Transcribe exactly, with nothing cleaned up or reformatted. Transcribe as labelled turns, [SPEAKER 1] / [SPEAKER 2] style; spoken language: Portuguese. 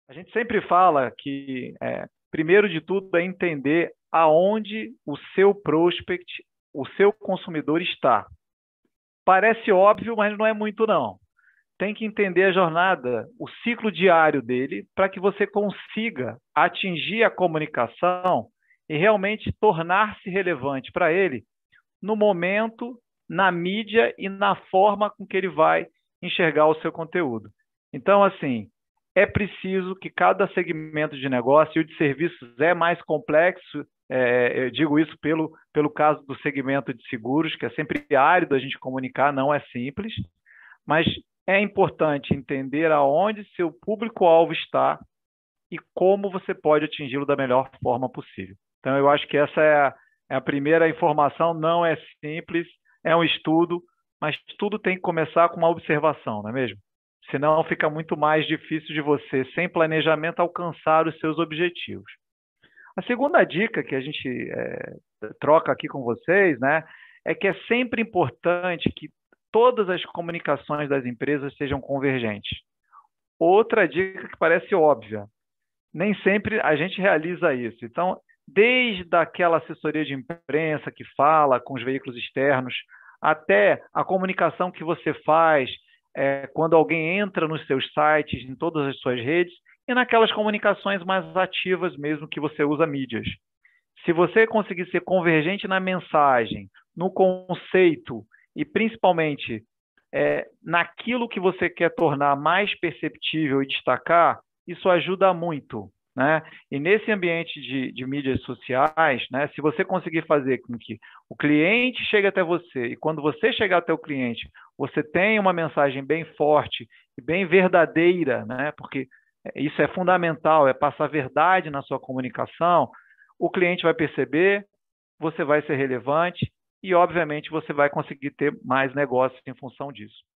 [SPEAKER 1] A gente sempre fala que, é, primeiro de tudo, é entender aonde o seu prospect, o seu consumidor está. Parece óbvio, mas não é muito não. Tem que entender a jornada, o ciclo diário dele, para que você consiga atingir a comunicação e realmente tornar-se relevante para ele no momento, na mídia e na forma com que ele vai enxergar o seu conteúdo. Então, assim, é preciso que cada segmento de negócio, e o de serviços é mais complexo, é, eu digo isso pelo, pelo caso do segmento de seguros, que é sempre árido a gente comunicar, não é simples, mas é importante entender aonde seu público-alvo está e como você pode atingi-lo da melhor forma possível. Então, eu acho que essa é a, é a primeira informação, não é simples, é um estudo, mas tudo tem que começar com uma observação, não é mesmo? Senão fica muito mais difícil de você, sem planejamento, alcançar os seus objetivos. A segunda dica que a gente é, troca aqui com vocês, né, é que é sempre importante que todas as comunicações das empresas sejam convergentes. Outra dica que parece óbvia, nem sempre a gente realiza isso. Então, desde aquela assessoria de imprensa que fala com os veículos externos, até a comunicação que você faz é, quando alguém entra nos seus sites, em todas as suas redes, e naquelas comunicações mais ativas mesmo que você usa mídias. Se você conseguir ser convergente na mensagem, no conceito e principalmente é, naquilo que você quer tornar mais perceptível e destacar, isso ajuda muito. Né? E nesse ambiente de, de mídias sociais, né, se você conseguir fazer com que o cliente chegue até você e quando você chegar até o cliente, você tenha uma mensagem bem forte e bem verdadeira, né, porque isso é fundamental, é passar verdade na sua comunicação, o cliente vai perceber, você vai ser relevante e, obviamente, você vai conseguir ter mais negócios em função disso.